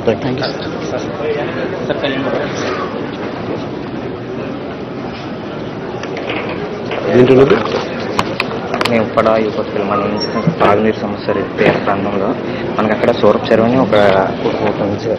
Thank you sir. మేము ఉప్పడ యువకులు మన తాగునీరు సమస్య తీర ప్రాంతంలో మనకు అక్కడ సూరప్ చెరువు అని ఒక ఉంది సార్.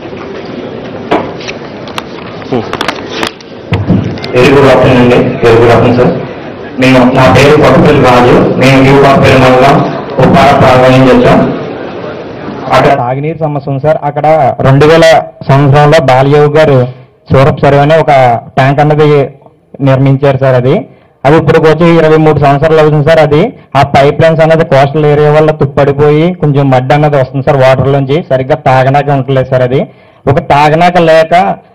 వెరీ గుడ్ ఆఫ్టర్నూన్ అండి. Very good afternoon sir. మేము నా పేరు కొత్తపల్లి రాజు. మేము యువపల్లి మండలం ఉప్పాడ ప్రాంతం నుంచి వచ్చాం. అక్కడ తాగునీరు సమస్య ఉంది సార్. అక్కడ 2000 సంవత్సరంలో బాలయోగి గారు సూరప్ చెరువు అని ఒక ట్యాంక్ అన్నది నిర్మించారు సార్. అది ఇప్పుడు వచ్చి 23 సంవత్సరాలు అవుతుంది సార్. ఆ పైప్ లైన్స్ అనేది కోస్టల్ ఏరియా వల్ల తుప్పడిపోయి కొంచెం మడ్డ అన్నది వస్తుంది సార్ వాటర్ నుంచి. సరిగ్గా తాగనాక ఉండలేదు సార్. ఒక తాగనాక లేక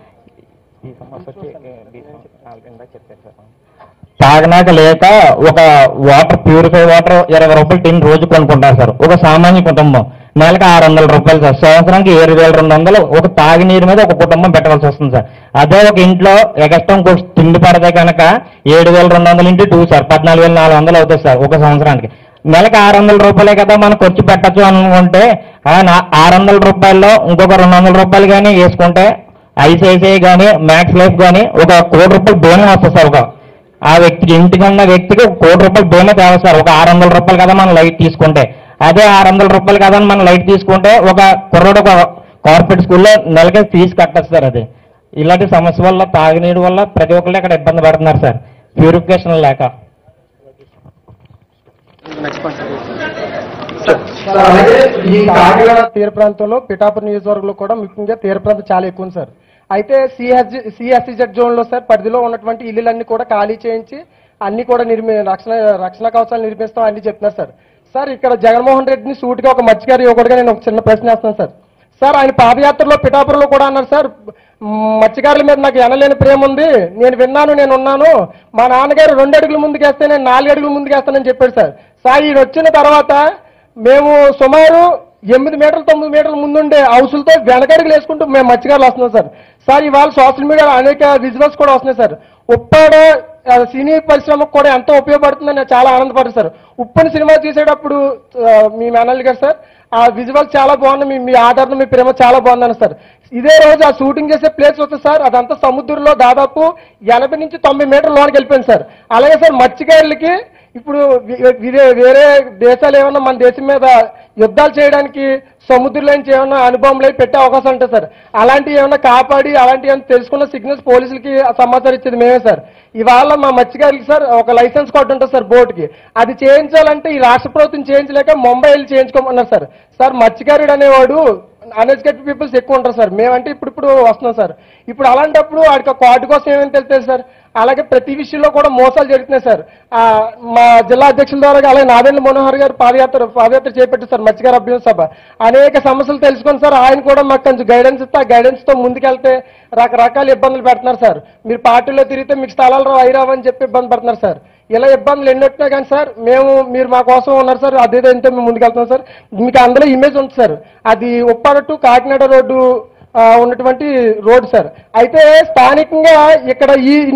ఒక వాటర్ ప్యూరిఫై వాటర్ 20 రూపాయలు టిన్ రోజు కొనుక్కుంటారు సార్. ఒక సామాన్య కుటుంబం నెలకు 600 రూపాయలు సార్. సంవత్సరానికి 7200 ఒక తాగునీరు మీద ఒక కుటుంబం పెట్టవలసి వస్తుంది సార్. అదే ఒక ఇంట్లో ఎగస్ట్రా తిండి పడితే కనుక 7200 ఇంటూ 2 సార్ 14400 అవుతుంది సార్ ఒక సంవత్సరానికి. నెలకు 600 రూపాయలే కదా మనం ఖర్చు పెట్టచ్చు అనుకుంటే 600 రూపాయల్లో ఇంకొక 200 రూపాయలు కానీ వేసుకుంటే ఐసిఐసిఐ కానీ మ్యాక్స్ లైఫ్ కానీ ఒక 1 కోటి రూపాయలు బీమా వస్తుంది సార్. ఆ వ్యక్తికి ఇంటికి ఉన్న వ్యక్తికి 1 కోటి రూపాయలు బీమా తేవాలి సార్. ఒక 600 రూపాయలు కదా మనం లైట్ తీసుకుంటే. అదే 600 రూపాయలు కదా మనం లైట్ తీసుకుంటే ఒక కుర్రోడు ఒక కార్పొరేట్ స్కూల్లో నెలకి ఫీజు కట్టచ్చు సార్. ఇలాంటి సమస్య వల్ల తాగునీరు వల్ల ప్రతి ఒక్కళ్ళు ఇక్కడ ఇబ్బంది పడుతున్నారు సార్, ప్యూరిఫికేషన్ లేక. ఈ కాకినాడ తీర ప్రాంతంలో పిఠాపురం నియోజకవర్గంలో కూడా ముఖ్యంగా తీర ప్రాంతం చాలా ఎక్కువ సార్. అయితే సిఎస్సిజెడ్ జోన్ లో సార్ పరిధిలో ఉన్నటువంటి ఇల్లులన్నీ కూడా ఖాళీ చేయించి అన్ని కూడా రక్షణ కవచాలు నిర్మిస్తాం అన్ని చెప్తున్నారు సార్. సార్ ఇక్కడ జగన్మోహన్ రెడ్డిని సూటిగా ఒక మత్స్యకారి యువకుడిగా నేను ఒక చిన్న ప్రశ్న వేస్తున్నాను సార్. సార్ ఆయన పాదయాత్రలో పిఠాపురంలో కూడా అన్నారు సార్, మత్స్యకారుల మీద నాకు ఎనలేని ప్రేమ ఉంది, నేను విన్నాను, నేను ఉన్నాను, మా నాన్నగారు 2 అడుగులు ముందుకేస్తే నేను 4 అడుగులు ముందుకేస్తానని చెప్పాడు సార్. సార్ ఈయన వచ్చిన తర్వాత మేము సుమారు 8 మీటర్లు 9 మీటర్ల ముందుండే హౌసులతో వెనకడుగులు వేసుకుంటూ మేము మత్స్యకారులు వస్తున్నాం సార్. సార్ ఇవాళ సోషల్ మీడియాలో అనేక విజువల్స్ కూడా వస్తున్నాయి సార్. ఉప్పాడ సినీ పరిశ్రమకు కూడా ఎంతో ఉపయోగపడుతుందని నేను చాలా ఆనందపడ్డాను సార్. ఉప్పని సినిమా తీసేటప్పుడు మీ మేనల్ గారు సార్ ఆ విజువల్స్ చాలా బాగున్నాయి, మీ ఆదరణ మీ ప్రేమ చాలా బాగుందని సార్. ఇదే రోజు ఆ షూటింగ్ చేసే ప్లేస్ వస్తుంది సార్, అదంతా సముద్రంలో దాదాపు 80 నుంచి 90 మీటర్ల లోనికి వెళ్ళిపోయింది సార్. అలాగే సార్ మత్స్యకారులకి ఇప్పుడు వేరే దేశాలు ఏమన్నా మన దేశం మీద యుద్ధాలు చేయడానికి సముద్రంలో నుంచి ఏమన్నా అనుభవంలో పెట్టే అవకాశం ఉంటుంది సార్. అలాంటివి ఏమన్నా కాపాడి అలాంటివి ఏమైనా తెలుసుకున్న సిగ్నల్స్ పోలీసులకి సమాచారం ఇచ్చేది మేమే సార్. ఇవాళ మా మత్స్యకారులకి సార్ ఒక లైసెన్స్ కార్డు ఉంటుంది సార్ బోట్కి, అది చేయించాలంటే ఈ రాష్ట్ర ప్రభుత్వం చేయించలేక ముంబై వెళ్ళి చేయించుకోమన్నారు సార్. సార్ మత్స్యకారుడు అనేవాడు అన్ఎడ్యుకేటెడ్ పీపుల్స్ ఎక్కువ ఉంటారు సార్. మేమంటే ఇప్పుడు వస్తున్నాం సార్. ఇప్పుడు అలాంటప్పుడు వాడికి కార్డు కోసం ఏమేమి తెలుస్తుంది సార్. అలాగే ప్రతి విషయంలో కూడా మోసాలు జరుగుతున్నాయి సార్. మా జిల్లా అధ్యక్షుల ద్వారా అలాగే నాదెండ్ల మనోహర్ గారు పాదయాత్ర చేపట్టారు సార్ మత్స్యకార అభ్యుదయ సభ. అనేక సమస్యలు తెలుసుకొని సార్ ఆయన కూడా మాకు కొంచెం గైడెన్స్ ఇస్తే ఆ గైడెన్స్తో ముందుకెళ్తే రకరకాల ఇబ్బందులు పెడుతున్నారు సార్. మీరు పార్టీలో తిరిగితే మీకు స్థలాలు రావు అని చెప్పి ఇబ్బంది పడుతున్నారు సార్. ఇలా ఇబ్బందులు ఎన్నొచ్చినా కానీ సార్ మీరు మా కోసం ఉన్నారు సార్, అదేదో ఇంత మేము ముందుకెళ్తున్నాం సార్. మీకు అందులో ఇమేజ్ ఉంది సార్, అది ఉప్పాడ టు కాకినాడ రోడ్డు ఉన్నటువంటి రోడ్డు సార్. అయితే స్థానికంగా ఇక్కడ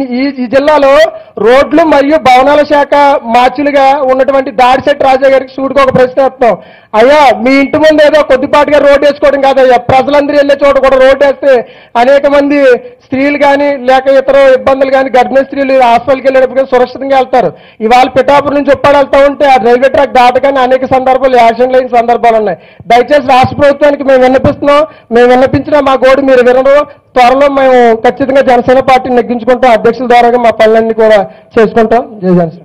ఈ జిల్లాలో రోడ్లు మరియు భవనాల శాఖ మార్చులుగా ఉన్నటువంటి దాడిశెట్టి రాజా గారికి సూటిగా ఒక ప్రశ్న వేస్తాం. అయ్యా మీ ఇంటి ముందు ఏదో కొద్దిపాటిగా రోడ్డు వేసుకోవడం కాదయ్యా, ప్రజలందరూ వెళ్ళే చోట కూడా రోడ్డు వేస్తే అనేక మంది స్త్రీలు కానీ లేక ఇతర ఇబ్బందులు కానీ గర్భిణీ స్త్రీలు హాస్పిటల్కి వెళ్ళేటప్పుడు సురక్షితంగా వెళ్తారు. ఇవాళ పిఠాపురం నుంచి ఉప్పాడ వెళ్తా ఉంటే ఆ రైల్వే ట్రాక్ దాటగానే అనేక సందర్భాలు యాక్సిడెంట్ అయిన సందర్భాలు ఉన్నాయి. దయచేసి రాష్ట్ర ప్రభుత్వానికి మేము విన్నపించిన మా గోడు మీరు వినరు. త్వరలో మేము ఖచ్చితంగా జనసేన పార్టీని నెగ్గించుకుంటాం, అధ్యక్షుల ద్వారా మా పనులన్నీ కూడా చేసుకుంటాం. జై జనసేన.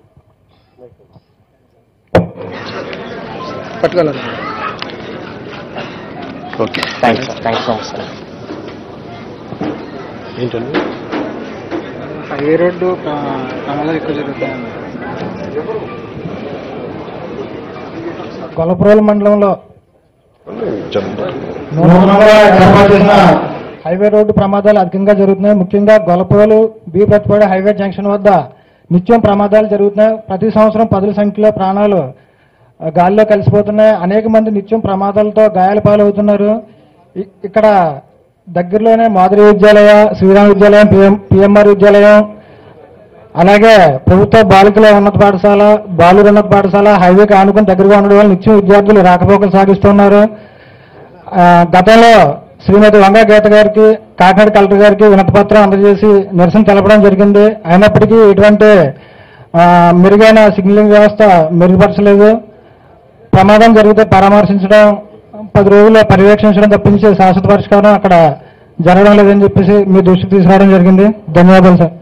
పట్టుకోలేదు. Okay, thanks so much sir. ఏంటండి హైవే రోడ్డు ప్రమాదాలు ఎక్కువ జరుగుతాయండి. గొల్లపురం మండలంలో హైవే రోడ్డు ప్రమాదాలు అధికంగా జరుగుతున్నాయి. ముఖ్యంగా Gollapuram B Prathipadu highway junction వద్ద నిత్యం ప్రమాదాలు జరుగుతున్నాయి. ప్రతి సంవత్సరం 10ల సంఖ్యలో ప్రాణాలు గాలిలో కలిసిపోతున్నాయి. అనేక మంది నిత్యం ప్రమాదాలతో గాయాల పాలవుతున్నారు. ఇక్కడ దగ్గరలోనే మాధురి విద్యాలయ, శ్రీరామ్ విద్యాలయం, పిఎంఆర్ విద్యాలయం, అలాగే ప్రభుత్వ బాలికల ఉన్నత పాఠశాల, బాలుర ఉన్నత పాఠశాల హైవేకి ఆనుకుని దగ్గరగా ఉండడం వల్ల నిత్యం విద్యార్థులు రాకపోకలు సాగిస్తున్నారు. గతంలో శ్రీమతి వంగా గీత గారికి కాకినాడ కలెక్టర్ గారికి వినతిపత్రం అందజేసి నిరసన తెలపడం జరిగింది. అయినప్పటికీ ఇటువంటి మెరుగైన సిగ్నలింగ్ వ్యవస్థ మెరుగుపరచలేదు. ప్రమాదం జరిగితే పరామర్శించడం, 10 రోజుల్లో పర్యవేక్షించడం తప్పించి శాశ్వత పరిష్కారం అక్కడ జరగడం లేదని చెప్పేసి మీ దృష్టికి తీసుకురావడం జరిగింది. ధన్యవాదాలు సార్.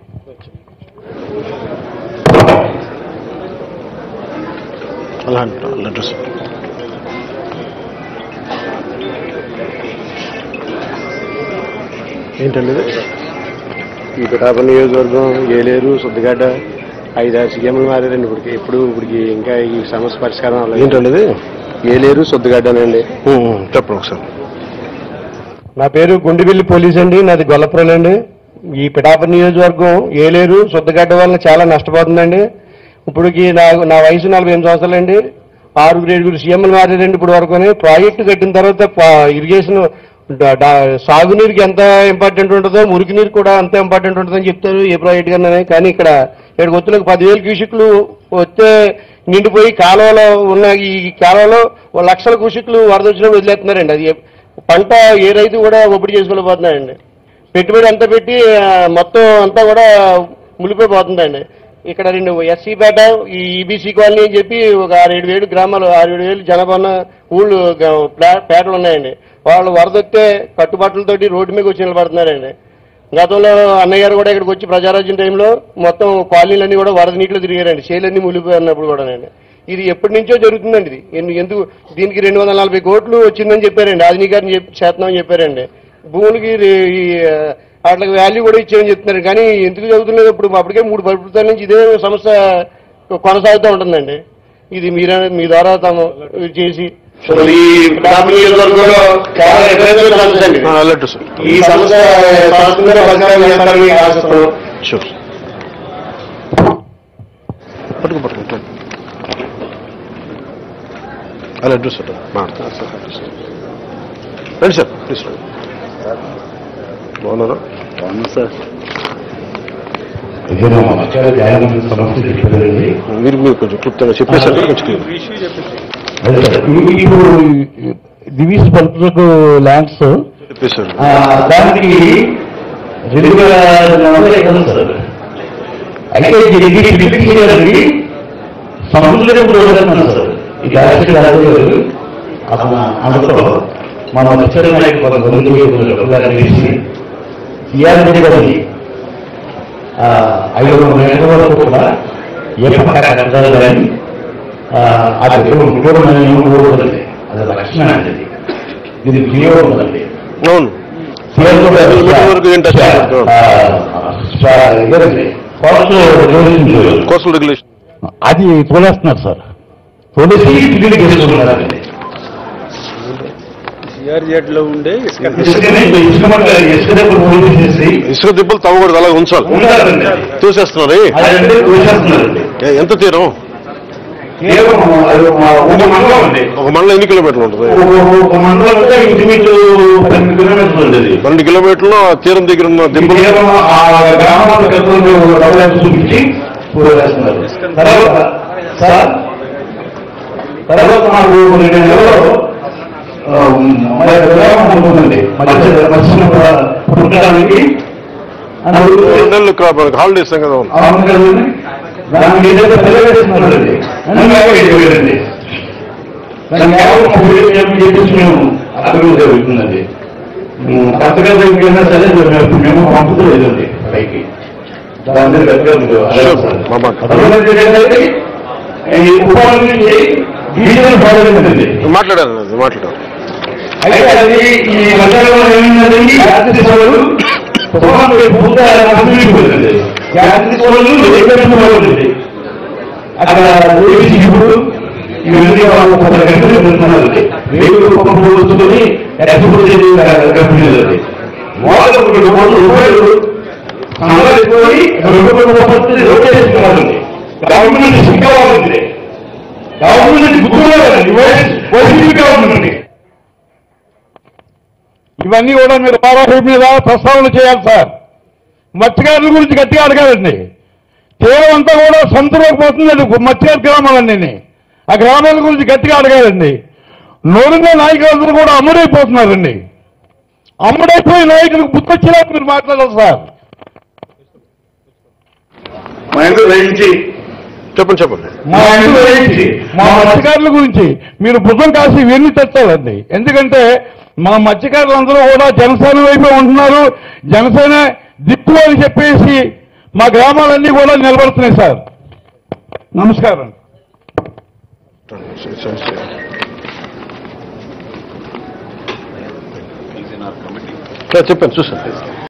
ఏంటండి ఈ పిఠాపురం నియోజకవర్గం ఏలేరు సుద్దగడ్డ 5-6 సీఎంలు మారారండి ఇప్పటికి ఇంకా ఈ సమస్య పరిష్కారం అవ్వలేదు. ఏంటండి ఏలేరు సుద్దగడ్డనండి. చెప్పండి ఒకసారి. నా పేరు గుండిబిల్లి పోలీస్ అండి, నాది గొల్లపురం అండి. ఈ పిఠాపురం నియోజకవర్గం ఏలేరు సుద్దగడ్డ వల్ల చాలా నష్టపోతుందండి. ఇప్పటికి నా వయసు 48 సంవత్సరాలండి. 6-7 సీఎంలు మారారండి ఇప్పుడు వరకు. ప్రాజెక్టు కట్టిన తర్వాత ఇరిగేషన్ సాగునీరుకి ఎంత ఇంపార్టెంట్ ఉంటుందో మురికి నీరు కూడా అంత ఇంపార్టెంట్ ఉంటుందని చెప్తారు ఏ ప్రాజెక్ట్ కన్నా. కానీ ఇక్కడికి వచ్చిన 10,000 క్యూసెక్లు వస్తే నిండిపోయి కాలువలో ఉన్న ఈ కాలువలో 1,00,000 క్యూసెక్లు వరద వచ్చినా వదిలేస్తున్నారండి. అది పంట ఏ రైతు కూడా ఒప్పుడు చేసుకోలేకపోతున్నాయండి. పెట్టుబడి అంతా పెట్టి మొత్తం అంతా కూడా మునిగిపోతుందండి. ఇక్కడ 2 ఎస్సీపేట, ఈ ఈబీసీ కాలనీ అని చెప్పి ఒక 6-7 గ్రామాలు 6-7 జనాభా ఉన్న ఊళ్ళు పేటలు ఉన్నాయండి. వాళ్ళు వరద వస్తే కట్టుబాట్లతోటి రోడ్డు మీద వచ్చి నిలబడుతున్నారండి. గతంలో అన్నయ్య గారు కూడా ఇక్కడికి వచ్చి ప్రజారాజ్యం టైంలో మొత్తం కాలనీలన్నీ కూడా వరద నీటిలో తిరిగారండి. చేలన్నీ మునిగిపోయినప్పుడు కూడానండి. ఇది ఎప్పటి నుంచో జరుగుతుందండి ఇది. ఎందుకు దీనికి 240 కోట్లు వచ్చిందని చెప్పారండి. ఆధునీకరణ చేస్తున్నామని చెప్పారండి. భూములకి వాటికి వాల్యూ కూడా ఇచ్చామని చెప్తున్నారు. కానీ ఎందుకు జరుగుతున్నది ఇప్పుడు అప్పటికే 3 ప్రభుత్వాల నుంచి ఇదే సమస్య కొనసాగుతూ ఉంటుందండి. ఇది మీ ద్వారా తాము చేసి ఈ సమస్య రండి సార్ ప్లీజ్. బాగున్నారా? బాగున్నా సార్. మీరు కొంచెం క్లుప్తంగా చెప్పేసారు. ఇప్పుడు దివీస్ పల్పులకు ల్యాండ్స్ చెప్పేశారు. దానికి 2,000 సార్. అయితే సముద్రం సార్ ఈ గారు అందులో మనం వచ్చేసి గారిని 500 మీటర్ల వరకు కూడా ఏ పక్క కానీ అది ఊరుకుంటుంది. అది లక్షణం అండి. ఇది వినియోగం ఉందండి. అది తోలేస్తున్నారు సార్. తోలేసి చేసుకుంటున్నారండి. సిఆర్జెడ్లో ఉండే ఇసుక దిబ్బలు తవ్వకూడదు, అలా ఉంచాలి. తోసేస్తున్నారు. ఎంత తీరం? ఒక మండలం ఎన్ని కిలోమీటర్లు ఉంటుంది? 12 కిలోమీటర్లు తీరం దగ్గర ఉన్న దిబ్బలు. హాలిడేస్ కదా జరుగుతుందండి. కొత్తగా సరే మేము పంపుతలేదండి పైకి. మాట్లాడారు. అయితే అది ఈ మధ్యలో ఏమైందండి, అక్కడ ఇప్పుడు ఇవన్నీ వెళ్తున్నారండి. వేసుకొని గవర్నమెంట్ సిగ్గావాలండి. గవర్నమెంట్ గవర్నమెంట్ ఇవన్నీ కూడా మీరు పారాగ్రాఫ్ మీద ప్రస్తావన చేయాలి సార్. మత్స్యకారుల గురించి గట్టిగా అడగాలండి. తీరం అంతా కూడా సొంతలోకి పోతుందండి మత్స్యకార గ్రామాలన్నీ. ఆ గ్రామాల గురించి గట్టిగా అడగాలండి. నోరున్న నాయకులందరూ కూడా అమ్ముడైపోతున్నారండి. అమ్ముడైపోయే నాయకులకు గుర్తొచ్చేలా మీరు మాట్లాడారు సార్. మా ఇంట్లో వేయించి చెప్పండి మా ఇంట్లో వేయించి మా మత్స్యకారుల గురించి మీరు భుజం కాసి ఇవన్నీ తెచ్చాలండి. ఎందుకంటే మా మత్స్యకారులందరూ కూడా జనసేన వైపే ఉంటున్నారు. జనసేన దిక్కు అని చెప్పేసి మా గ్రామాలన్నీ కూడా నిలబడుతున్నాయి సార్. నమస్కారం. చెప్పండి చూసాను.